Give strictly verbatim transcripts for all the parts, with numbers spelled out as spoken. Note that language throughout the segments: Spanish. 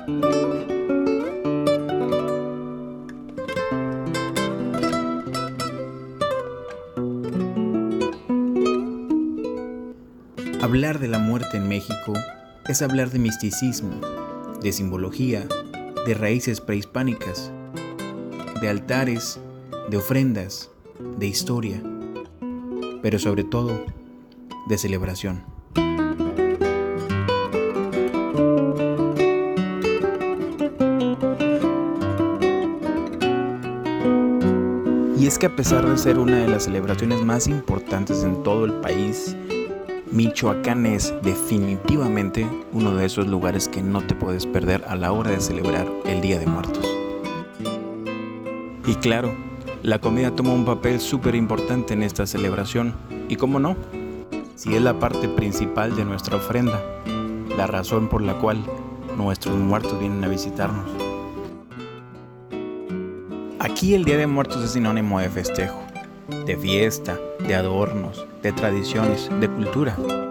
Hablar de la muerte en México es hablar de misticismo, de simbología, de raíces prehispánicas, de altares, de ofrendas, de historia, pero sobre todo de celebración. Y es que a pesar de ser una de las celebraciones más importantes en todo el país, Michoacán es definitivamente uno de esos lugares que no te puedes perder a la hora de celebrar el Día de Muertos. Y claro, la comida toma un papel súper importante en esta celebración. Y cómo no, si es la parte principal de nuestra ofrenda, la razón por la cual nuestros muertos vienen a visitarnos. Aquí el Día de Muertos es sinónimo de festejo, de fiesta, de adornos, de tradiciones, de cultura.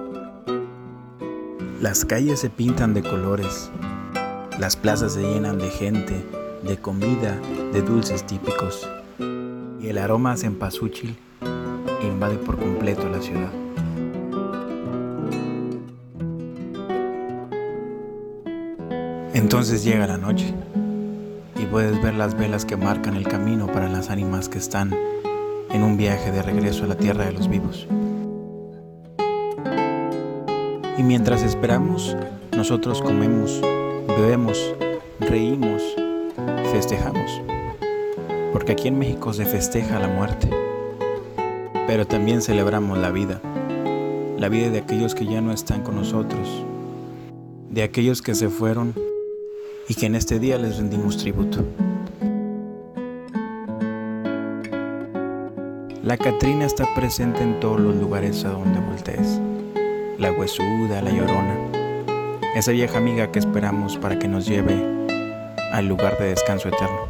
Las calles se pintan de colores, las plazas se llenan de gente, de comida, de dulces típicos, y el aroma a cempasúchil invade por completo la ciudad. Entonces llega la noche y puedes ver las velas que marcan el camino para las ánimas que están en un viaje de regreso a la tierra de los vivos. Y mientras esperamos, nosotros comemos, bebemos, reímos, festejamos. Porque aquí en México se festeja la muerte, pero también celebramos la vida, la vida de aquellos que ya no están con nosotros, de aquellos que se fueron y que en este día les rendimos tributo. La Catrina está presente en todos los lugares a donde voltees. La Huesuda, la Llorona, esa vieja amiga que esperamos para que nos lleve al lugar de descanso eterno.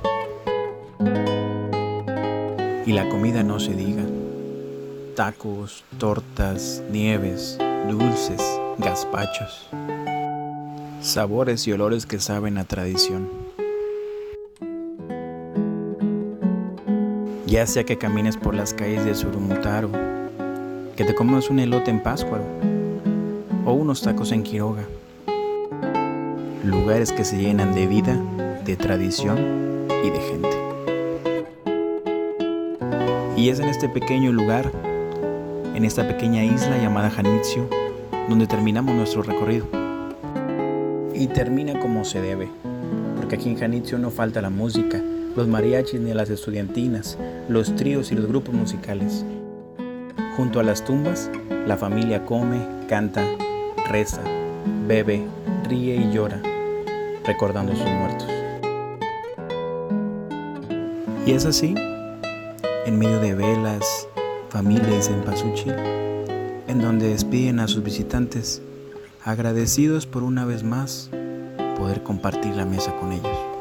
Y la comida no se diga. Tacos, tortas, nieves, dulces, gazpachos. Sabores y olores que saben a tradición. Ya sea que camines por las calles de Surumutaro, que te comas un elote en Pátzcuaro o unos tacos en Quiroga. Lugares que se llenan de vida, de tradición y de gente. Y es en este pequeño lugar, en esta pequeña isla llamada Janitzio, donde terminamos nuestro recorrido. Y termina como se debe, porque aquí en Janitzio no falta la música, los mariachis ni las estudiantinas, los tríos y los grupos musicales. Junto a las tumbas, la familia come, canta, reza, bebe, ríe y llora, recordando a sus muertos. Y es así, en medio de velas, familia y cempasúchil, en donde despiden a sus visitantes, agradecidos por una vez más poder compartir la mesa con ellos.